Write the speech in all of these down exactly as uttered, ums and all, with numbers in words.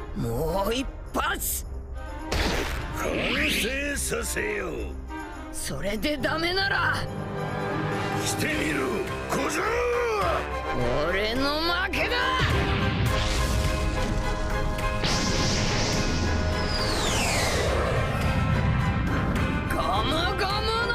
もう一発完成させよう。 それでダメならしてみろ小僧。 俺の負けだ。ゴムゴムの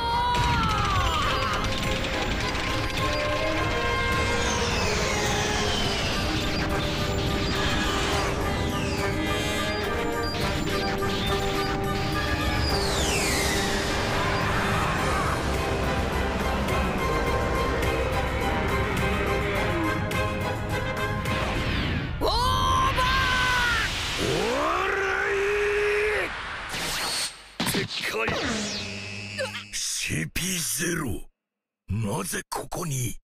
シーピーゼロ、なぜここに？